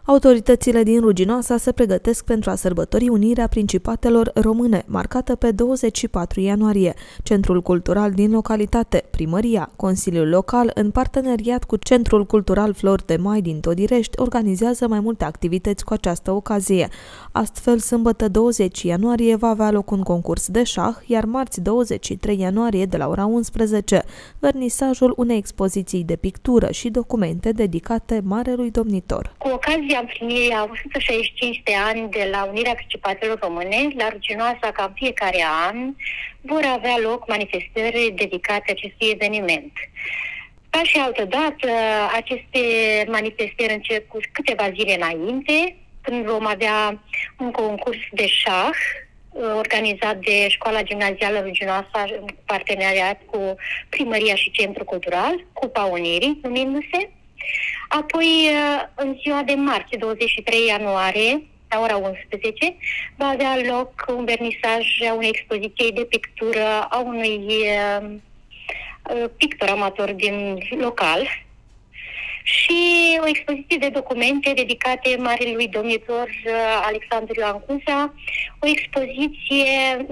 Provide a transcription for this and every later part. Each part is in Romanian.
Autoritățile din Ruginoasa se pregătesc pentru a sărbători Unirea Principatelor Române, marcată pe 24 ianuarie. Centrul cultural din localitate, primăria, Consiliul Local, în parteneriat cu Centrul Cultural Flori de Mai din Todirești, organizează mai multe activități cu această ocazie. Astfel, sâmbătă 20 ianuarie va avea loc un concurs de șah, iar marți 23 ianuarie de la ora 11, vernisajul unei expoziții de pictură și documente dedicate Marelui Domnitor. Cu ocazia împlinirii a 165 de ani de la Unirea Principatelor Române, la Ruginoasa, ca în fiecare an, vor avea loc manifestări dedicate acestui eveniment. Ca și altădată, aceste manifestări încep cu câteva zile înainte, când vom avea un concurs de șah organizat de Școala Gimnazială Ruginoasa în parteneriat cu Primăria și Centrul Cultural, Cupa Unirii, numindu-se. Apoi, în ziua de marți, 23 ianuarie, la ora 11, va avea loc un vernisaj a unei expoziții de pictură a unui pictor amator din local și o expoziție de documente dedicate Marelui Domnitor Alexandru Ioan Cuza, o expoziție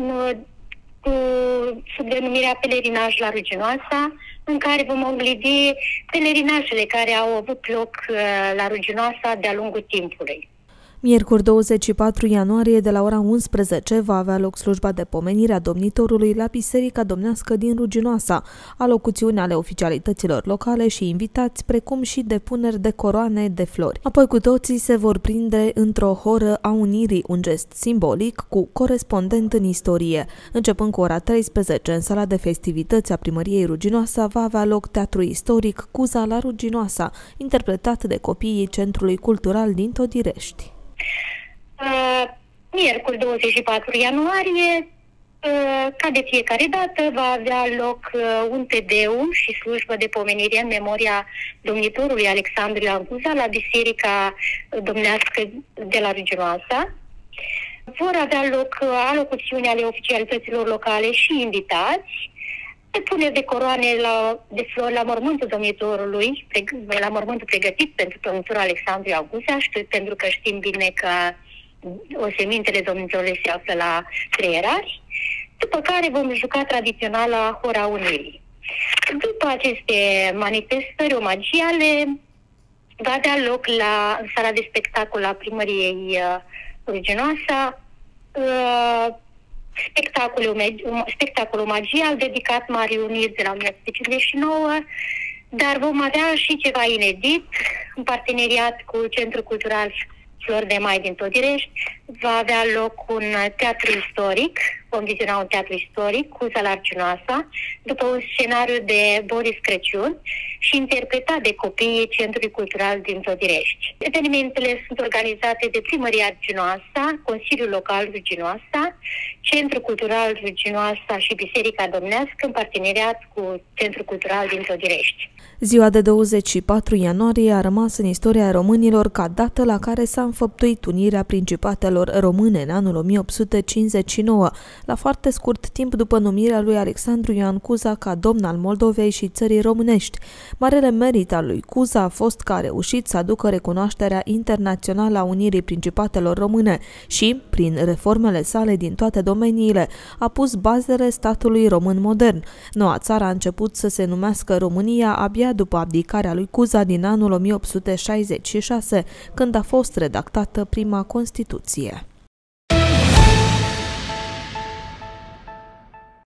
sub denumirea Pelerinaj la Ruginoasa, în care vom oglindi pelerinajele care au avut loc la Ruginoasa de-a lungul timpului. Miercuri 24 ianuarie de la ora 11 va avea loc slujba de pomenire a domnitorului la Biserica Domnească din Ruginoasa, alocuțiuni ale oficialităților locale și invitați, precum și depuneri de coroane de flori. Apoi cu toții se vor prinde într-o horă a unirii, un gest simbolic cu corespondent în istorie. Începând cu ora 13, în sala de festivități a Primăriei Ruginoasa va avea loc teatru istoric Cuza la Ruginoasa, interpretat de copiii Centrului Cultural din Todirești. Miercuri 24 ianuarie, ca de fiecare dată, va avea loc un tedeum și slujbă de pomenire în memoria domnitorului Alexandru Ioan Cuza la Biserica Domnească de la Ruginoasa. Vor avea loc alocuțiuni ale oficialităților locale și invitați, depuneri de coroane de flori la mormântul domnitorului, la mormântul pregătit pentru domnitorul Alexandru Ioan Cuza, pentru că știm bine că osemintele domnitorului se află la Creierari, după care vom juca tradiționala Hora Unirii. După aceste manifestări omagiale, va avea loc în sala de spectacol a Primăriei Ruginoasa spectacol omagial dedicat Marii Uniri de la 1959, dar vom avea și ceva inedit în parteneriat cu Centrul Cultural Flori de Mai din Todirești. Va avea loc un teatru istoric, vom viziona un teatru istoric cu Cuza la Ruginoasa, după un scenariu de Boris Crăciun și interpretat de copiii Centrului Cultural din Todirești. Evenimentele sunt organizate de Primăria Ruginoasa, Consiliul Local Ruginoasa, Centrul Cultural Ruginoasa și Biserica Domnească în parteneriat cu Centrul Cultural din Todirești. Ziua de 24 ianuarie a rămas în istoria românilor ca dată la care s-a înfăptuit Unirea Principatelor Române în anul 1859, la foarte scurt timp după numirea lui Alexandru Ioan Cuza ca domn al Moldovei și țării românești. Marele merit al lui Cuza a fost că a reușit să aducă recunoașterea internațională a Unirii Principatelor Române și, prin reformele sale din toate domeniile, a pus bazele statului român modern. Noua țară a început să se numească România abia după abdicarea lui Cuza din anul 1866, când a fost redactată prima Constituție.